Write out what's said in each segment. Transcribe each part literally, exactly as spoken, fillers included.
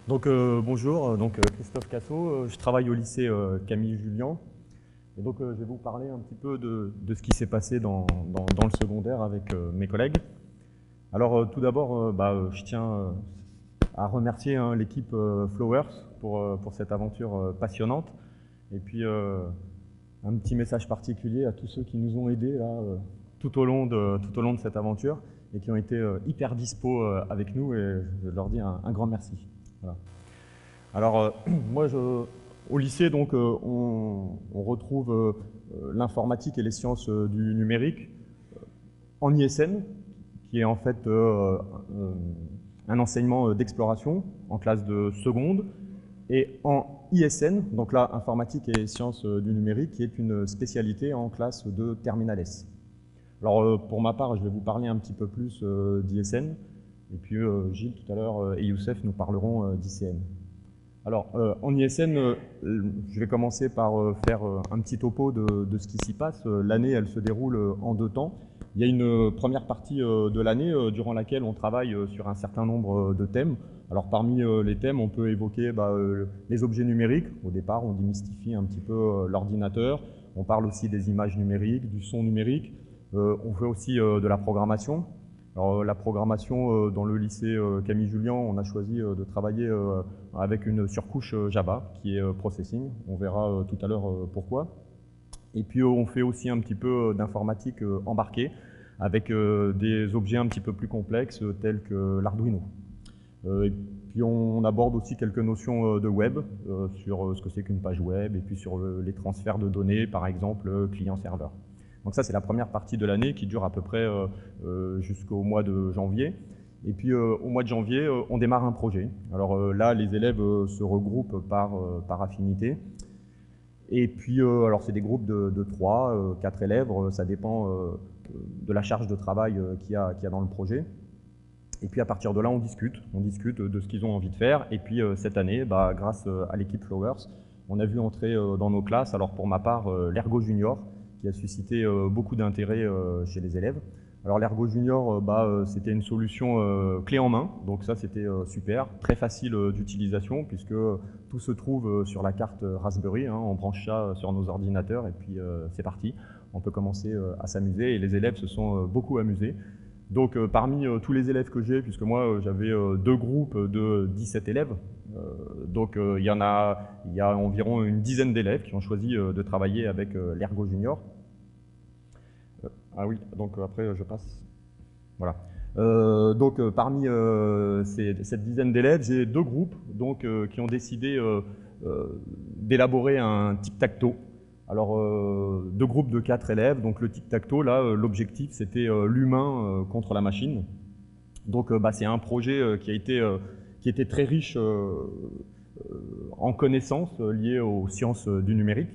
Donc euh, bonjour, donc euh, Christophe Cassot, euh, je travaille au lycée euh, Camille Julien. Et donc euh, je vais vous parler un petit peu de, de ce qui s'est passé dans, dans, dans le secondaire avec euh, mes collègues. Alors euh, tout d'abord, euh, bah, euh, je tiens euh, à remercier hein, l'équipe euh, Flowers pour, euh, pour cette aventure euh, passionnante. Et puis euh, un petit message particulier à tous ceux qui nous ont aidés là, euh, tout, au long de, tout au long de cette aventure et qui ont été euh, hyper dispo euh, avec nous, et je leur dis un, un grand merci. Voilà. Alors, euh, moi, je, au lycée, donc, euh, on, on retrouve euh, l'informatique et les sciences euh, du numérique en I S N, qui est en fait euh, euh, un enseignement d'exploration en classe de seconde, et en I S N, donc là, informatique et sciences du numérique, qui est une spécialité en classe de terminale S. Alors, euh, pour ma part, je vais vous parler un petit peu plus euh, d'I S N, et puis euh, Gilles tout à l'heure euh, et Youssef nous parleront euh, d'I C N. Alors, euh, en I S N, euh, je vais commencer par euh, faire euh, un petit topo de, de ce qui s'y passe. Euh, L'année, elle se déroule euh, en deux temps. Il y a une euh, première partie euh, de l'année euh, durant laquelle on travaille euh, sur un certain nombre euh, de thèmes. Alors, parmi euh, les thèmes, on peut évoquer bah, euh, les objets numériques. Au départ, on démystifie un petit peu euh, l'ordinateur. On parle aussi des images numériques, du son numérique. Euh, on fait aussi euh, de la programmation. Alors, la programmation, euh, dans le lycée euh, Camille Julien, on a choisi euh, de travailler euh, avec une surcouche euh, Java, qui est euh, Processing. On verra euh, tout à l'heure euh, pourquoi. Et puis, euh, on fait aussi un petit peu d'informatique euh, embarquée, avec euh, des objets un petit peu plus complexes, euh, tels que l'Arduino. Euh, et puis, on, on aborde aussi quelques notions euh, de web, euh, sur euh, ce que c'est qu'une page web, et puis sur le, les transferts de données, par exemple, euh, client-serveur. Donc ça, c'est la première partie de l'année qui dure à peu près euh, euh, jusqu'au mois de janvier. Et puis euh, au mois de janvier, euh, on démarre un projet. Alors euh, là, les élèves euh, se regroupent par, euh, par affinité. Et puis, euh, alors c'est des groupes de, de trois, euh, quatre élèves, euh, ça dépend euh, de la charge de travail euh, qu'il y a, qu'il y a dans le projet. Et puis à partir de là, on discute, on discute de ce qu'ils ont envie de faire. Et puis euh, cette année, bah, grâce à l'équipe Flowers, on a vu entrer euh, dans nos classes, alors pour ma part, euh, l'Ergo Junior, qui a suscité euh, beaucoup d'intérêt euh, chez les élèves. Alors l'Ergo Junior, euh, bah, euh, c'était une solution euh, clé en main, donc ça c'était euh, super, très facile euh, d'utilisation, puisque euh, tout se trouve euh, sur la carte Raspberry, hein, on branche ça sur nos ordinateurs, et puis euh, c'est parti, on peut commencer euh, à s'amuser, et les élèves se sont euh, beaucoup amusés. Donc euh, parmi euh, tous les élèves que j'ai, puisque moi euh, j'avais euh, deux groupes de dix-sept élèves, euh, donc euh, il y en a, il y a environ une dizaine d'élèves qui ont choisi euh, de travailler avec euh, l'Ergo Junior. Euh, ah oui, donc après je passe. Voilà. Euh, donc euh, parmi euh, ces, cette dizaine d'élèves, j'ai deux groupes donc, euh, qui ont décidé euh, euh, d'élaborer un tic-tac-toe. Alors, euh, deux groupes de quatre élèves, donc le tic-tac-toe, là, euh, l'objectif, c'était euh, l'humain euh, contre la machine. Donc, euh, bah, c'est un projet euh, qui a été, euh, qui était très riche euh, euh, en connaissances euh, liées aux sciences euh, du numérique.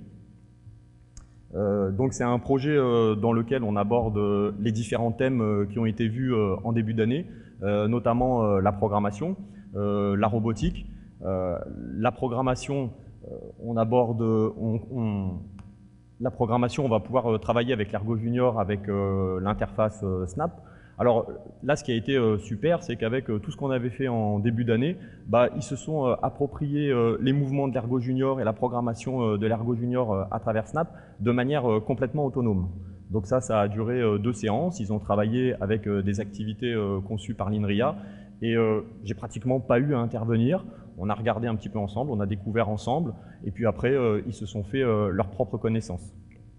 Euh, donc, c'est un projet euh, dans lequel on aborde euh, les différents thèmes euh, qui ont été vus euh, en début d'année, euh, notamment euh, la programmation, euh, la robotique. Euh, la programmation, euh, on aborde, on, on, la programmation, on va pouvoir euh, travailler avec l'Ergo Junior, avec euh, l'interface euh, Snap. Alors là, ce qui a été euh, super, c'est qu'avec euh, tout ce qu'on avait fait en début d'année, bah, ils se sont euh, appropriés euh, les mouvements de l'Ergo Junior et la programmation euh, de l'Ergo Junior euh, à travers Snap de manière euh, complètement autonome. Donc ça, ça a duré euh, deux séances. Ils ont travaillé avec euh, des activités euh, conçues par l'INRIA et euh, j'ai pratiquement pas eu à intervenir. On a regardé un petit peu ensemble, on a découvert ensemble, et puis après, euh, ils se sont fait euh, leur propre connaissance.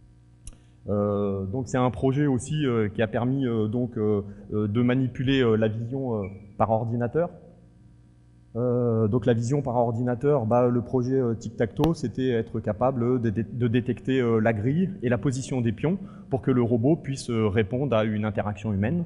Euh, donc c'est un projet aussi euh, qui a permis euh, donc euh, de manipuler euh, la vision euh, par ordinateur. Euh, donc la vision par ordinateur, bah, le projet euh, Tic-Tac-Toe, c'était être capable de, de, de détecter euh, la grille et la position des pions pour que le robot puisse euh, répondre à une interaction humaine.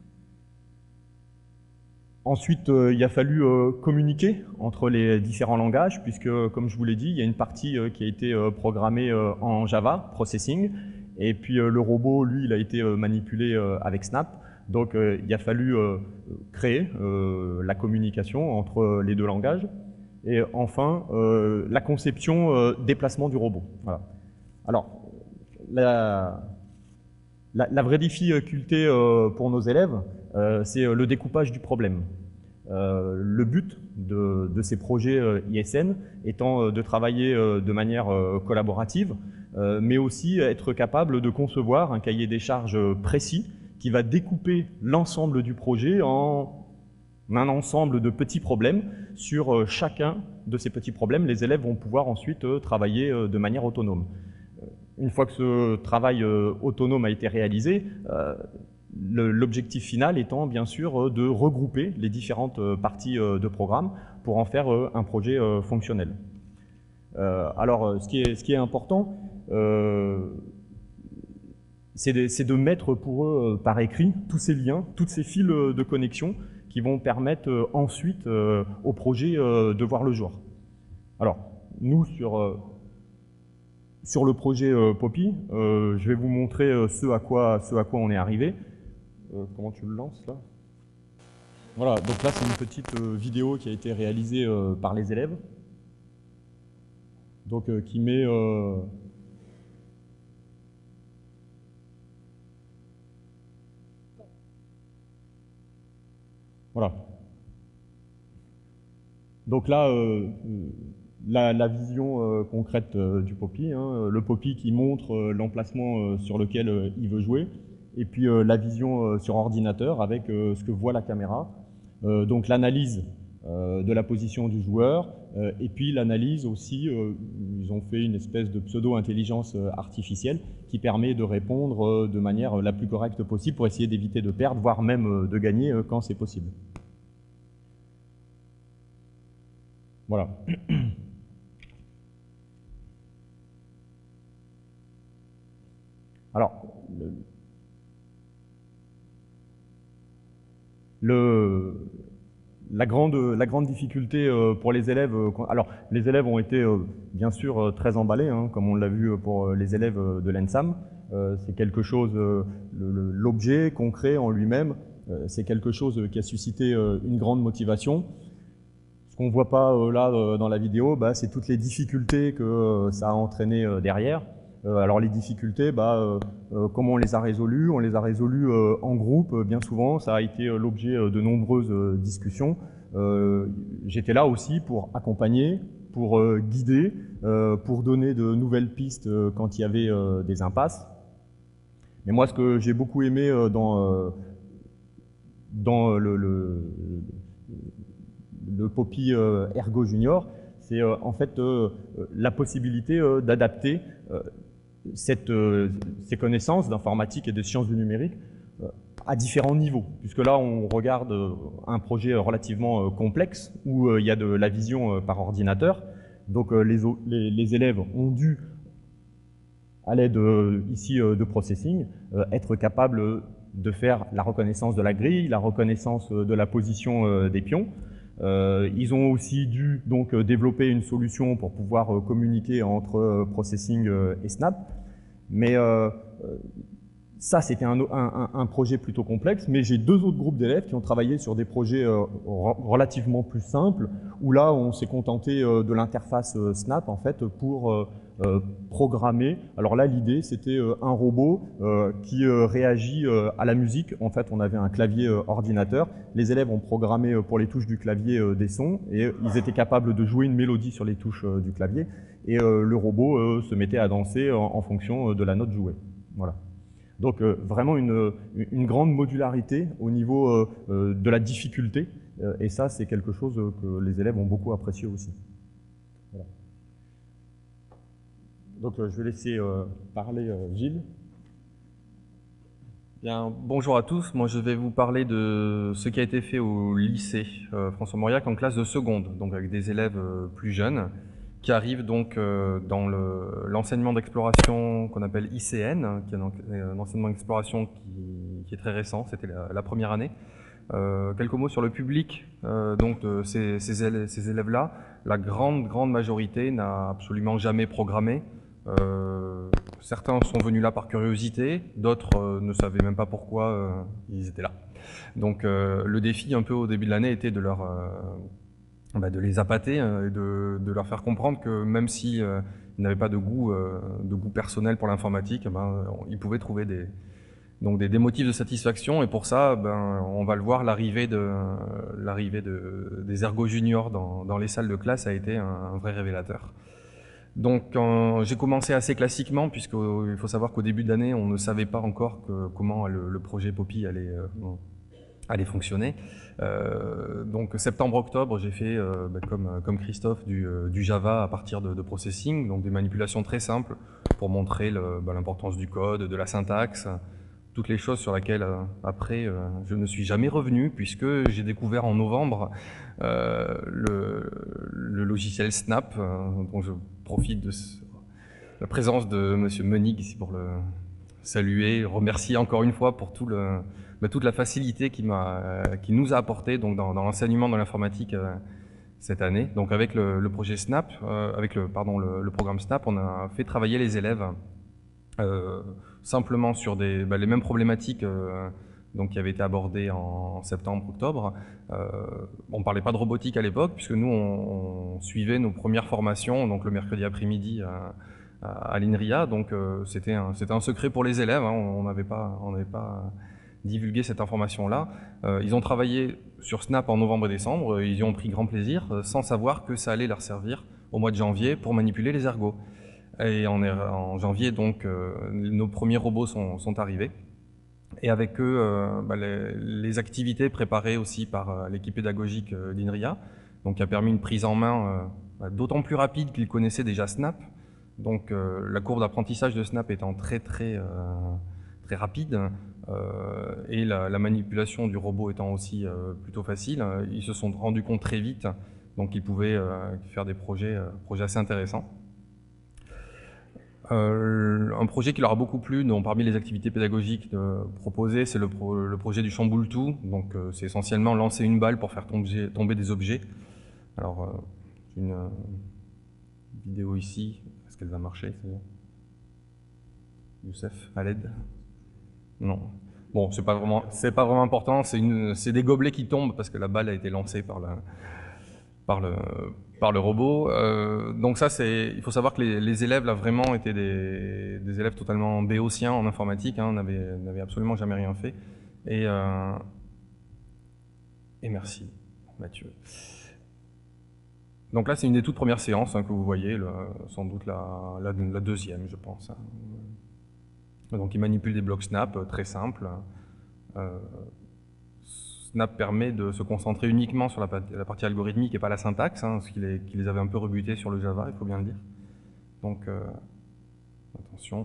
Ensuite, euh, il a fallu euh, communiquer entre les différents langages, puisque, comme je vous l'ai dit, il y a une partie euh, qui a été euh, programmée euh, en Java, Processing, et puis euh, le robot, lui, il a été euh, manipulé euh, avec Snap. Donc, euh, il a fallu euh, créer euh, la communication entre les deux langages. Et enfin, euh, la conception, euh, déplacement du robot. Voilà. Alors, la, la, la vraie difficulté euh, pour nos élèves, euh, c'est le découpage du problème. Euh, le but de, de ces projets euh, I S N étant euh, de travailler euh, de manière euh, collaborative, euh, mais aussi être capable de concevoir un cahier des charges précis qui va découper l'ensemble du projet en un ensemble de petits problèmes. Sur euh, chacun de ces petits problèmes, les élèves vont pouvoir ensuite euh, travailler euh, de manière autonome. Une fois que ce travail euh, autonome a été réalisé, euh, l'objectif final étant bien sûr de regrouper les différentes parties de programme pour en faire un projet fonctionnel. Alors ce qui est, ce qui est important, euh, c'est de, de mettre pour eux par écrit tous ces liens, tous ces fils de connexion qui vont permettre ensuite au projet de voir le jour. Alors nous sur, sur le projet Poppy, je vais vous montrer ce à quoi, ce à quoi on est arrivé. Euh, comment tu le lances là? Voilà, donc là c'est une petite euh, vidéo qui a été réalisée euh, par les élèves, donc euh, qui met euh... voilà. Donc là, euh, la, la vision euh, concrète euh, du Poppy, hein, le Poppy qui montre euh, l'emplacement euh, sur lequel euh, il veut jouer. Et puis euh, la vision euh, sur ordinateur avec euh, ce que voit la caméra. Euh, donc l'analyse euh, de la position du joueur, euh, et puis l'analyse aussi, euh, ils ont fait une espèce de pseudo-intelligence euh, artificielle qui permet de répondre euh, de manière la plus correcte possible pour essayer d'éviter de perdre, voire même euh, de gagner euh, quand c'est possible. Voilà. Alors, le, Le, la, grande, la grande difficulté euh, pour les élèves, euh, alors les élèves ont été euh, bien sûr euh, très emballés, hein, comme on l'a vu pour les élèves de l'ENSAM. Euh, c'est quelque chose, euh, l'objet concret en lui-même, euh, c'est quelque chose qui a suscité euh, une grande motivation. Ce qu'on ne voit pas euh, là euh, dans la vidéo, bah, c'est toutes les difficultés que euh, ça a entraîné euh, derrière. Euh, alors les difficultés, bah, euh, euh, comment on les a résolues? On les a résolues euh, en groupe, euh, bien souvent. Ça a été euh, l'objet euh, de nombreuses euh, discussions. Euh, J'étais là aussi pour accompagner, pour euh, guider, euh, pour donner de nouvelles pistes euh, quand il y avait euh, des impasses. Mais moi, ce que j'ai beaucoup aimé euh, dans, euh, dans le, le, le Poppy euh, Ergo Junior, c'est euh, en fait euh, la possibilité euh, d'adapter euh, Cette, euh, ces connaissances d'informatique et de sciences du numérique euh, à différents niveaux, puisque là on regarde euh, un projet relativement euh, complexe où euh, il y a de la vision euh, par ordinateur, donc euh, les, les, les élèves ont dû, à l'aide euh, ici euh, de processing, euh, être capables de faire la reconnaissance de la grille, la reconnaissance de la position euh, des pions. Euh, ils ont aussi dû donc développer une solution pour pouvoir euh, communiquer entre euh, processing euh, et Snap. Mais euh, ça, c'était un, un, un projet plutôt complexe, mais j'ai deux autres groupes d'élèves qui ont travaillé sur des projets euh, relativement plus simples, où là, on s'est contenté euh, de l'interface euh, Snap, en fait, pour euh, euh, programmer. Alors là, l'idée, c'était euh, un robot euh, qui euh, réagit euh, à la musique. En fait, on avait un clavier euh, ordinateur. Les élèves ont programmé euh, pour les touches du clavier euh, des sons, et euh, ils étaient capables de jouer une mélodie sur les touches euh, du clavier, et euh, le robot euh, se mettait à danser en, en fonction de la note jouée. Voilà. Donc euh, vraiment une, une grande modularité au niveau euh, euh, de la difficulté, euh, et ça c'est quelque chose que les élèves ont beaucoup apprécié aussi. Voilà. Donc euh, je vais laisser euh, parler euh, Gilles. Bien, bonjour à tous, moi je vais vous parler de ce qui a été fait au lycée euh, François Mauriac en classe de seconde, donc avec des élèves euh, plus jeunes, qui arrivent donc euh, dans l'enseignement le, d'exploration qu'on appelle I C N, qui est un, un enseignement d'exploration qui, qui est très récent, c'était la, la première année. Euh, quelques mots sur le public euh, donc de ces, ces, élèves, ces élèves-là. La grande, grande majorité n'a absolument jamais programmé. Euh, certains sont venus là par curiosité, d'autres euh, ne savaient même pas pourquoi euh, ils étaient là. Donc euh, le défi un peu au début de l'année était de leur... Euh, Bah de les appâter euh, et de, de leur faire comprendre que même si euh, ils n'avaient pas de goût, euh, de goût personnel pour l'informatique, ben, ils pouvaient trouver des, donc des, des motifs de satisfaction. Et pour ça, ben, on va le voir, l'arrivée de, l'arrivée de, des ergots juniors dans, dans les salles de classe a été un, un vrai révélateur. Donc j'ai commencé assez classiquement, puisqu'il faut savoir qu'au début de l'année, on ne savait pas encore que, comment le, le projet Poppy allait, euh, allait fonctionner. Euh, donc septembre-octobre, j'ai fait, euh, bah, comme, comme Christophe, du, euh, du Java à partir de, de processing, donc des manipulations très simples pour montrer l'importance bah, du code, de la syntaxe, toutes les choses sur lesquelles euh, après euh, je ne suis jamais revenu, puisque j'ai découvert en novembre euh, le, le logiciel Snap, euh, dont je profite de ce, la présence de Monsieur Menig ici pour le saluer, remercier encore une fois pour tout le, bah, toute la facilité qu'il m'a, euh, qu'il nous a apporté donc dans, dans l'enseignement de l'informatique euh, cette année. Donc avec le, le projet Snap, euh, avec le pardon le, le programme Snap, on a fait travailler les élèves euh, simplement sur des, bah, les mêmes problématiques euh, donc, qui avaient été abordées en septembre-octobre. Euh, on ne parlait pas de robotique à l'époque, puisque nous, on, on suivait nos premières formations, donc le mercredi après-midi à, à, à l'INRIA. Donc euh, c'était un, un secret pour les élèves, hein, on n'avait pas, on n'avait pas divulgué cette information-là. Euh, ils ont travaillé sur Snap en novembre et décembre, ils y ont pris grand plaisir, euh, sans savoir que ça allait leur servir au mois de janvier pour manipuler les ergots. Et en, en janvier, donc, euh, nos premiers robots sont, sont arrivés. Et avec eux, euh, bah, les, les activités préparées aussi par euh, l'équipe pédagogique euh, d'INRIA, donc qui a permis une prise en main euh, bah, d'autant plus rapide qu'ils connaissaient déjà Snap. Donc euh, la courbe d'apprentissage de Snap étant très très euh, très rapide euh, et la, la manipulation du robot étant aussi euh, plutôt facile, euh, ils se sont rendus compte très vite, donc ils pouvaient euh, faire des projets, euh, projets assez intéressants. Euh, un projet qui leur a beaucoup plu, dont parmi les activités pédagogiques euh, proposées, c'est le, pro, le projet du chamboule-tout. Donc euh, c'est essentiellement lancer une balle pour faire tomber, tomber des objets. Alors, euh, une euh, vidéo ici, est-ce qu'elle va marcher? Youssef, à l'aide? Non. Bon, c'est pas vraiment, c'est pas vraiment important, c'est des gobelets qui tombent parce que la balle a été lancée par le, par le, par le robot. Euh, donc ça, c'est, il faut savoir que les, les élèves là vraiment étaient des, des élèves totalement béotiens en informatique, hein, n'avaient absolument jamais rien fait. Et, euh, et merci Mathieu. Donc là, c'est une des toutes premières séances hein, que vous voyez, le, sans doute la, la, la deuxième, je pense. Hein. Donc il manipule des blocs Snap, euh, très simples. Euh, Snap permet de se concentrer uniquement sur la, la partie algorithmique et pas la syntaxe, hein, ce qui les, qui les avait un peu rebutés sur le Java, il faut bien le dire. Donc, euh, attention.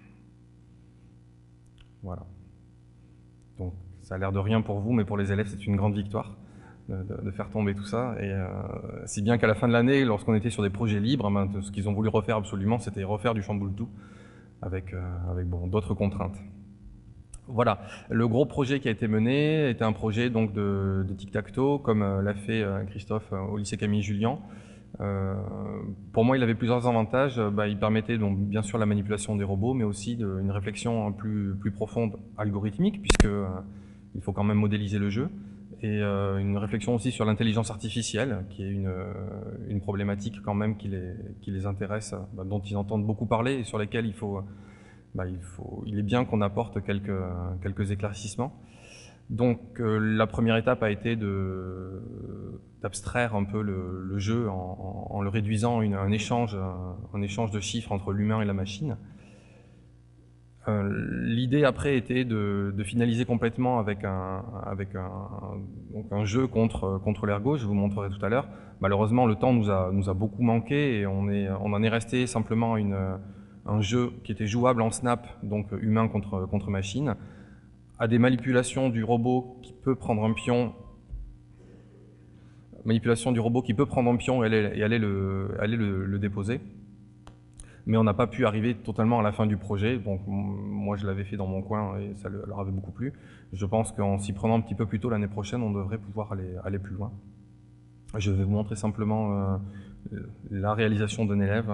Voilà. Donc, ça a l'air de rien pour vous, mais pour les élèves, c'est une grande victoire de, de, de faire tomber tout ça. Et euh, si bien qu'à la fin de l'année, lorsqu'on était sur des projets libres, ben, ce qu'ils ont voulu refaire absolument, c'était refaire du chamboule-tout avec, euh, avec bon, d'autres contraintes. Voilà, le gros projet qui a été mené était un projet donc de, de tic-tac-toe, comme euh, l'a fait euh, Christophe euh, au lycée Camille Jullian. Euh, pour moi, il avait plusieurs avantages. Bah, il permettait donc bien sûr la manipulation des robots, mais aussi de, une réflexion plus, plus profonde algorithmique, puisque euh, il faut quand même modéliser le jeu, et euh, une réflexion aussi sur l'intelligence artificielle, qui est une, une problématique quand même qui les, qui les intéresse, bah, dont ils entendent beaucoup parler et sur lesquelles il faut Bah, il, faut, il est bien qu'on apporte quelques, quelques éclaircissements. Donc euh, la première étape a été d'abstraire un peu le, le jeu en, en, en le réduisant à un échange, un échange de chiffres entre l'humain et la machine. Euh, L'idée après était de, de finaliser complètement avec un, avec un, donc un jeu contre, contre l'ergo, je vous montrerai tout à l'heure. Malheureusement, le temps nous a, nous a beaucoup manqué et on, est, on en est resté simplement à une un jeu qui était jouable en Snap, donc humain contre, contre machine, à des manipulations du robot qui peut prendre un pion, manipulation du robot qui peut prendre un pion et aller, et aller, le, aller le, le déposer. Mais on n'a pas pu arriver totalement à la fin du projet, donc moi je l'avais fait dans mon coin et ça leur avait beaucoup plu. Je pense qu'en s'y prenant un petit peu plus tôt l'année prochaine, on devrait pouvoir aller, aller plus loin. Je vais vous montrer simplement euh, la réalisation d'un élève.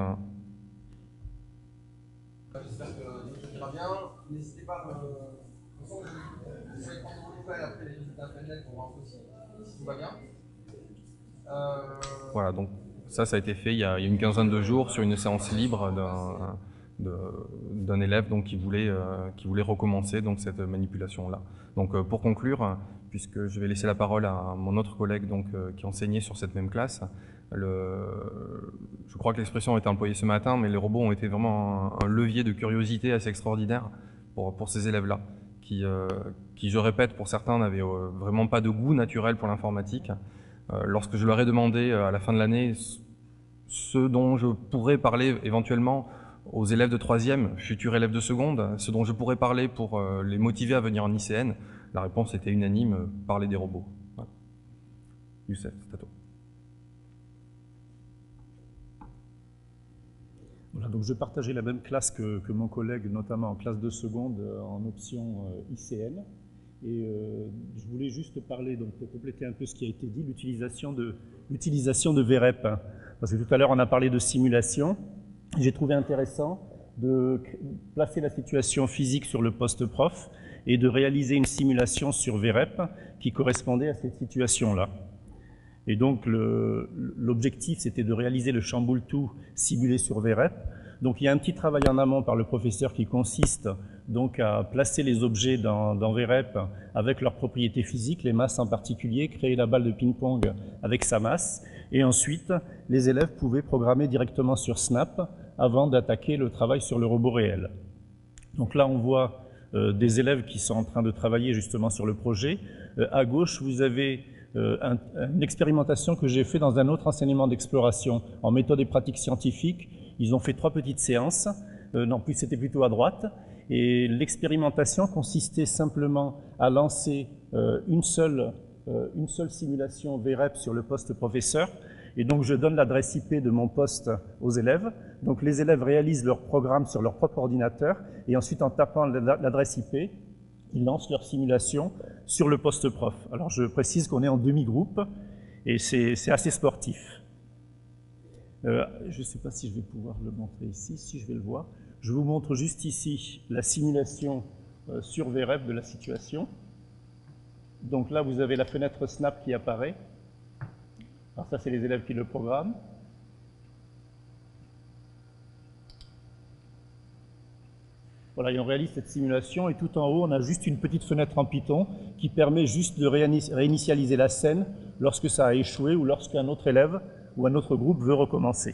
J'espère que tout ira bien. N'hésitez pas, euh, vous allez prendre vos nouvelles après les résultats Internet pour voir aussi si tout va bien. Euh... Voilà, donc ça, ça a été fait il y a, il y a une quinzaine de jours sur une séance libre d'un élève donc, qui, voulait, euh, qui voulait recommencer donc, cette manipulation-là. Donc euh, pour conclure, puisque je vais laisser la parole à mon autre collègue donc, euh, qui enseignait sur cette même classe, le, je crois que l'expression a été employée ce matin, mais les robots ont été vraiment un, un levier de curiosité assez extraordinaire pour, pour ces élèves-là, qui, euh, qui, je répète, pour certains n'avaient euh, vraiment pas de goût naturel pour l'informatique. Euh, lorsque je leur ai demandé euh, à la fin de l'année ce dont je pourrais parler éventuellement aux élèves de troisième, futurs élèves de seconde, ce dont je pourrais parler pour euh, les motiver à venir en I C N, la réponse était unanime, euh, parler des robots. Voilà. Youssef, c'est à toi. Voilà, donc je partageais la même classe que, que mon collègue, notamment en classe de seconde, en option euh, I C N. Et euh, je voulais juste parler, donc, pour compléter un peu ce qui a été dit, l'utilisation de, l'utilisation de V R E P. Parce que tout à l'heure, on a parlé de simulation. J'ai trouvé intéressant de placer la situation physique sur le poste prof et de réaliser une simulation sur V R E P qui correspondait à cette situation-là. Et donc, l'objectif, c'était de réaliser le chamboule-tout simulé sur V R E P. Donc, il y a un petit travail en amont par le professeur qui consiste donc à placer les objets dans, dans V R E P avec leurs propriétés physiques, les masses en particulier, créer la balle de ping-pong avec sa masse, et ensuite, les élèves pouvaient programmer directement sur Snap avant d'attaquer le travail sur le robot réel. Donc là, on voit euh, des élèves qui sont en train de travailler justement sur le projet. Euh, à gauche, vous avez euh, un, une expérimentation que j'ai faite dans un autre enseignement d'exploration en méthode et pratique scientifique. Ils ont fait trois petites séances. Euh, non, plus c'était plutôt à droite. Et l'expérimentation consistait simplement à lancer euh, une, seule, euh, une seule simulation V R E P sur le poste professeur. Et donc je donne l'adresse I P de mon poste aux élèves. Donc les élèves réalisent leur programme sur leur propre ordinateur. Et ensuite, en tapant l'adresse I P, ils lancent leur simulation sur le poste prof. Alors je précise qu'on est en demi-groupe et c'est assez sportif. Euh, je ne sais pas si je vais pouvoir le montrer ici, si je vais le voir. Je vous montre juste ici la simulation euh, sur V R E P de la situation. Donc là, vous avez la fenêtre Snap qui apparaît. Alors ça, c'est les élèves qui le programment. Voilà, et on réalise cette simulation, et tout en haut, on a juste une petite fenêtre en Python qui permet juste de réinitialiser la scène lorsque ça a échoué ou lorsqu'un autre élève ou un autre groupe veut recommencer.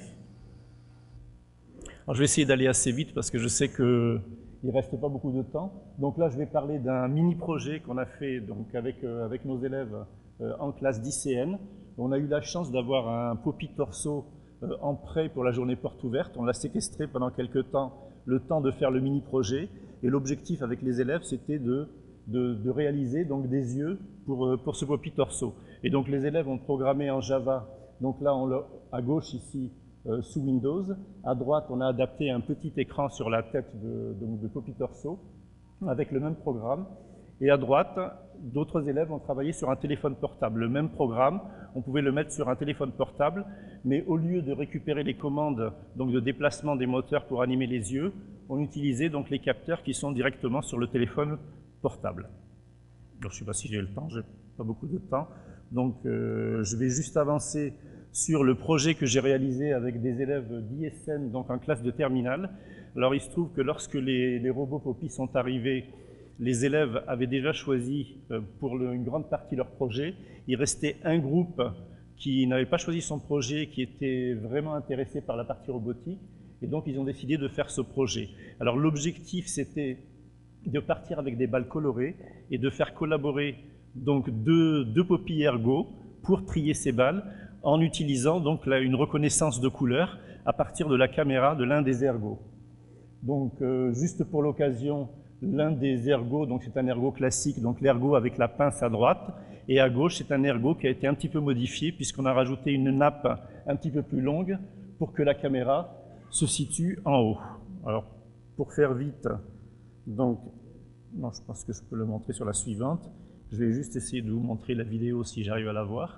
Alors je vais essayer d'aller assez vite parce que je sais qu'il ne reste pas beaucoup de temps. Donc là, je vais parler d'un mini-projet qu'on a fait donc, avec, euh, avec nos élèves euh, en classe d'I C N. On a eu la chance d'avoir un Poppy Torso euh, en prêt pour la journée porte ouverte. On l'a séquestré pendant quelques temps, le temps de faire le mini-projet. Et l'objectif avec les élèves, c'était de, de, de réaliser donc, des yeux pour, pour ce Poppy Torso. Et donc les élèves ont programmé en Java. Donc là, on le, à gauche ici, euh, sous Windows. À droite, on a adapté un petit écran sur la tête de, de, de Poppy Torso avec le même programme. Et à droite, d'autres élèves ont travaillé sur un téléphone portable. Le même programme, on pouvait le mettre sur un téléphone portable, mais au lieu de récupérer les commandes donc de déplacement des moteurs pour animer les yeux, on utilisait donc les capteurs qui sont directement sur le téléphone portable. Alors, je ne sais pas si j'ai le temps, j'ai pas beaucoup de temps. Donc euh, je vais juste avancer sur le projet que j'ai réalisé avec des élèves d'I S N, donc en classe de terminale. Alors il se trouve que lorsque les, les robots Poppy sont arrivés, les élèves avaient déjà choisi euh, pour le, une grande partie leur projet. Il restait un groupe qui n'avait pas choisi son projet, qui était vraiment intéressé par la partie robotique, et donc ils ont décidé de faire ce projet. Alors l'objectif, c'était de partir avec des balles colorées et de faire collaborer donc deux, deux Poppy ergo pour trier ces balles en utilisant donc là, une reconnaissance de couleur à partir de la caméra de l'un des ergos. Donc euh, juste pour l'occasion, l'un des ergos, donc c'est un ergo classique, donc l'ergo avec la pince à droite, et à gauche c'est un ergo qui a été un petit peu modifié puisqu'on a rajouté une nappe un petit peu plus longue pour que la caméra se situe en haut. Alors pour faire vite, donc non, je pense que je peux le montrer sur la suivante. Je vais juste essayer de vous montrer la vidéo si j'arrive à la voir.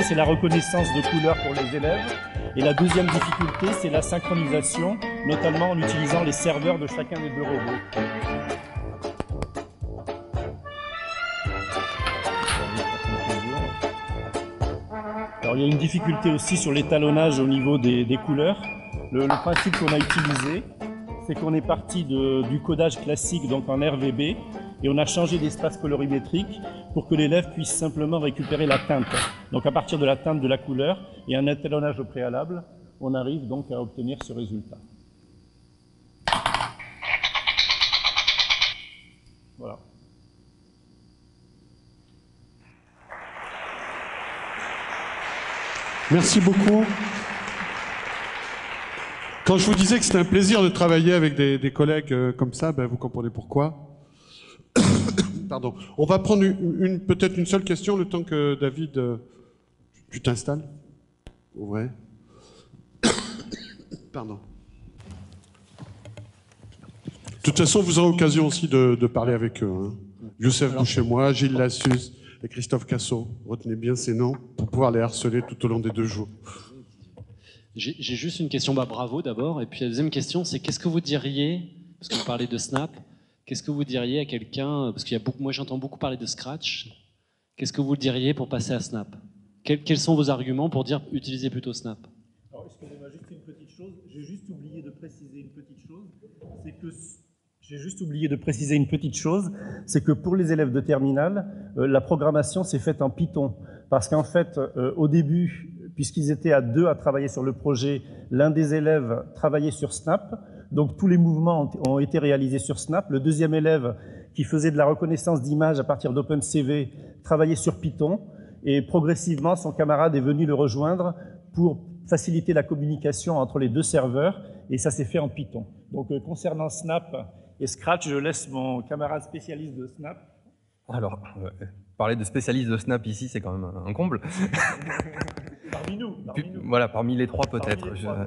c'est la reconnaissance de couleurs pour les élèves. Et la deuxième difficulté, c'est la synchronisation, notamment en utilisant les serveurs de chacun des deux robots. Alors, il y a une difficulté aussi sur l'étalonnage au niveau des, des couleurs. Le, le principe qu'on a utilisé, c'est qu'on est parti de, du codage classique, donc en R V B, et on a changé d'espace colorimétrique pour que l'élève puisse simplement récupérer la teinte. Donc à partir de la teinte de la couleur et un étalonnage au préalable, on arrive donc à obtenir ce résultat. Voilà. Merci beaucoup. Quand je vous disais que c'était un plaisir de travailler avec des, des collègues euh, comme ça, ben vous comprenez pourquoi. Pardon. On va prendre une, une, peut-être une seule question le temps que David, euh, tu t'installes. Ouais. Pardon. De toute façon, vous aurez l'occasion aussi de, de parler avec eux. Hein. Youssef Boucher-moi, Gilles Lassus et Christophe Cassot. Retenez bien ces noms pour pouvoir les harceler tout au long des deux jours. J'ai juste une question, bah bravo d'abord, et puis la deuxième question, c'est qu'est-ce que vous diriez, parce que vous parlez de Snap, qu'est-ce que vous diriez à quelqu'un, parce qu'il y a beaucoup, moi j'entends beaucoup parler de Scratch, qu'est-ce que vous diriez pour passer à Snap? quels, quels sont vos arguments pour dire utilisez plutôt Snap? Alors, excusez-moi, juste une petite chose, j'ai juste oublié de préciser une petite chose, c'est que j'ai juste oublié de préciser une petite chose, c'est que pour les élèves de terminale, euh, la programmation s'est faite en Python, parce qu'en fait, euh, au début, puisqu'ils étaient à deux à travailler sur le projet, l'un des élèves travaillait sur Snap, donc tous les mouvements ont, ont été réalisés sur Snap. Le deuxième élève, qui faisait de la reconnaissance d'images à partir d'OpenCV, travaillait sur Python, et progressivement, son camarade est venu le rejoindre pour faciliter la communication entre les deux serveurs, et ça s'est fait en Python. Donc euh, concernant Snap et Scratch, je laisse mon camarade spécialiste de Snap. Alors, euh, parler de spécialiste de Snap ici, c'est quand même un comble. Parmi nous, parmi nous. Voilà, parmi les trois peut-être. Je,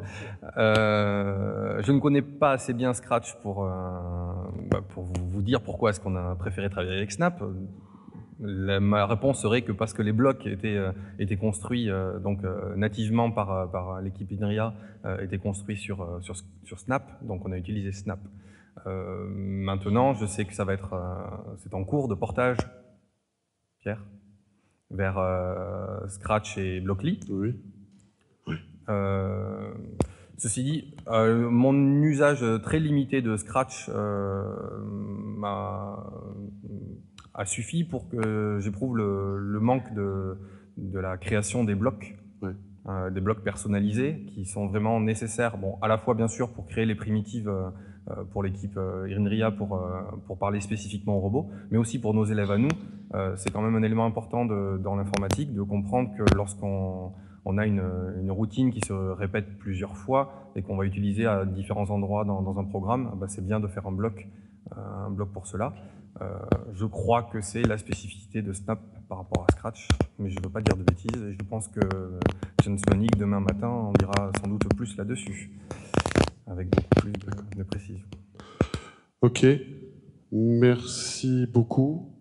euh, je ne connais pas assez bien Scratch pour, euh, bah, pour vous, vous dire pourquoi est-ce qu'on a préféré travailler avec Snap. La, ma réponse serait que parce que les blocs étaient, euh, étaient construits euh, donc, euh, nativement par, par l'équipe INRIA, euh, étaient construits sur, euh, sur, sur Snap, donc on a utilisé Snap. Euh, maintenant, je sais que ça va être, euh, c'est en cours de portage, Pierre, vers euh, Scratch et Blockly. Oui. Oui. Euh, ceci dit, euh, mon usage très limité de Scratch euh, m'a a suffi pour que j'éprouve le, le manque de, de la création des blocs, ouais. euh, des blocs personnalisés qui sont vraiment nécessaires, bon, à la fois bien sûr pour créer les primitives euh, pour l'équipe euh, INRIA pour, euh, pour parler spécifiquement aux robots, mais aussi pour nos élèves à nous. Euh, c'est quand même un élément important de, dans l'informatique de comprendre que lorsqu'on on a une, une routine qui se répète plusieurs fois et qu'on va utiliser à différents endroits dans, dans un programme, bah, c'est bien de faire un bloc, euh, un bloc pour cela. Euh, je crois que c'est la spécificité de Snap par rapport à Scratch, mais je ne veux pas dire de bêtises et je pense que James Monique, demain matin, en dira sans doute plus là-dessus, avec beaucoup plus de, de précision. Ok, merci beaucoup.